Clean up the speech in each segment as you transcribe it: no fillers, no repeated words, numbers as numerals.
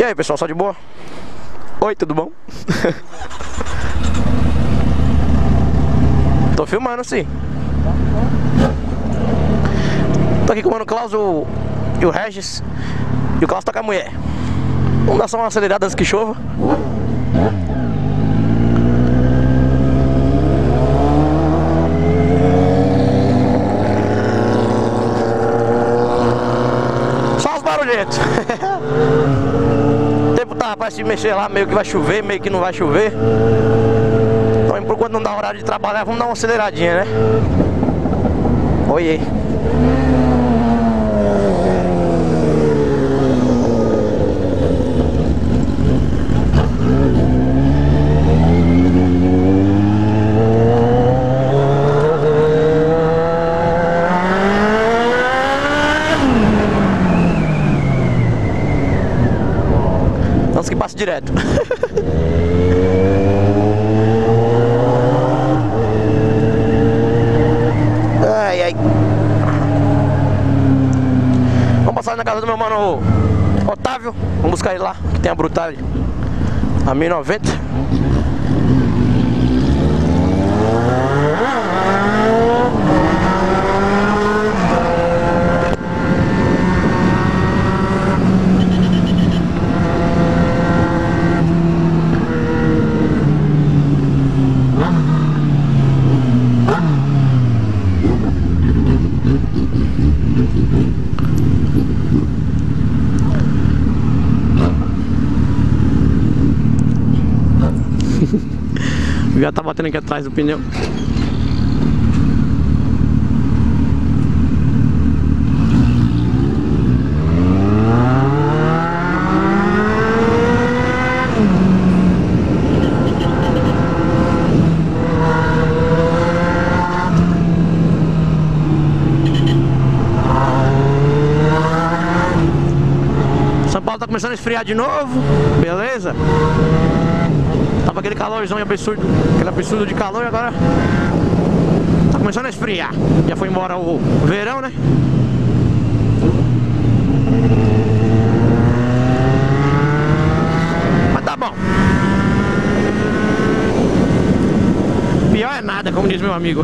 aí, pessoal, só de boa? Oi, tudo bom? Tô filmando, sim. Tô aqui com o mano Klaus e o Regis. E o Klaus tá com a mulher. Vamos dar só uma acelerada antes que chova. Só os barulhentos. O tempo tá pra se mexer lá, meio que vai chover, meio que não vai chover. Então, por enquanto não dá horário de trabalhar, vamos dar uma aceleradinha, né? Oiê. Antes que passe direto. Ai, ai. Vamos passar na casa do meu mano Otávio. Vamos buscar ele lá, que tem a Brutale, a 1090. Já tá batendo aqui atrás do pneu. São Paulo tá começando a esfriar de novo, beleza? Tava aquele calorzão absurdo, aquele absurdo de calor, e agora tá começando a esfriar. Já foi embora o verão, né? Mas tá bom. Pior é nada, como diz meu amigo.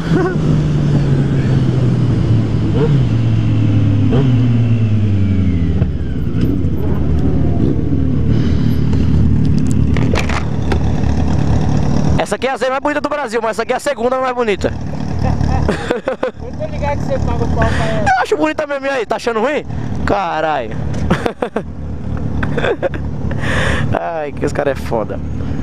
Essa aqui é a Z mais bonita do Brasil, mas essa aqui é a segunda mais bonita. Eu tô ligado que você paga o pau pra ela. Eu acho bonita mesmo, e aí? Tá achando ruim? Caralho. Ai, que esse cara é foda.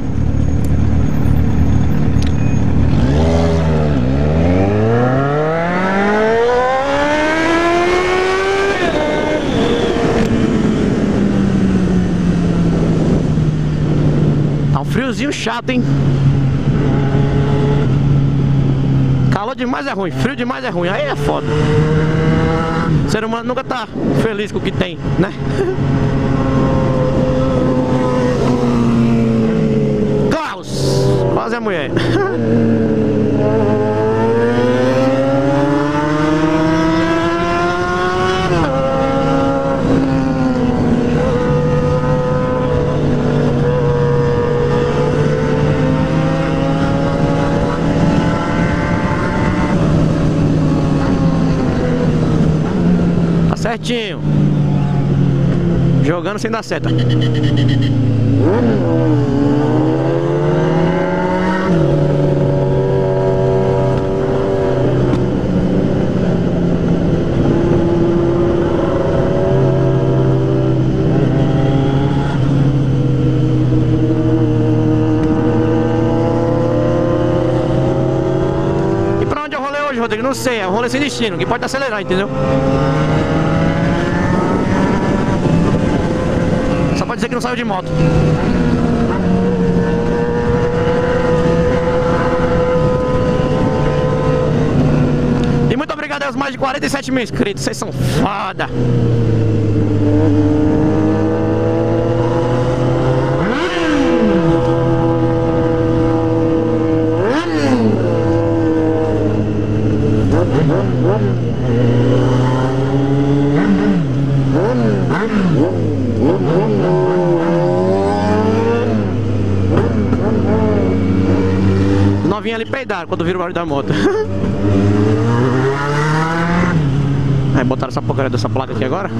Tá um friozinho chato, hein? Calor demais é ruim, frio demais é ruim, aí é foda. O ser humano nunca tá feliz com o que tem, né? Klaus! Quase a mulher. Certinho. Jogando sem dar seta. E pra onde eu rolei hoje, Rodrigo? Não sei, é um rolê sem destino, que pode acelerar, entendeu? Pode dizer que não saiu de moto. E muito obrigado aos mais de 47 mil inscritos. Vocês são foda. novinhos ali peidaram quando viram o barulho da moto. Aí botaram essa porcaria dessa placa aqui agora.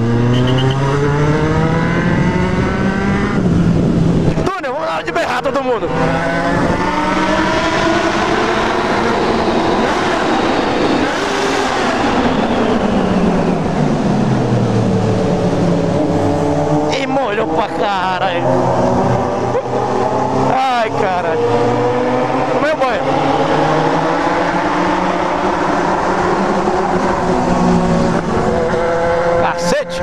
Túnel, vamos na hora de berrar todo mundo. E molhou pra caralho. Ai, caralho. Tomei o banho. Cacete.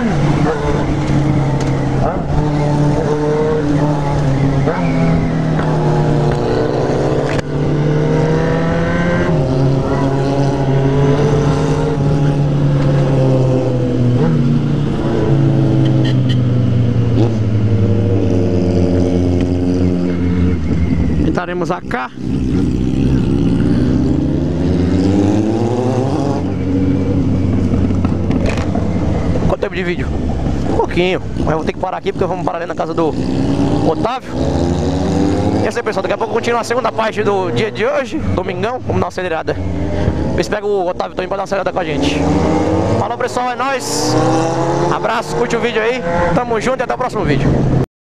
Entraremos a cá. Quanto tempo de vídeo? Um pouquinho. Mas eu vou ter que parar aqui porque vamos parar ali na casa do Otávio. E é assim, pessoal, daqui a pouco continua a segunda parte do dia de hoje, domingão. Vamos dar uma acelerada. Vê se pega o Otávio também pra dar uma acelerada com a gente. Falou, pessoal, é nóis. Abraço, curte o vídeo aí. Tamo junto e até o próximo vídeo.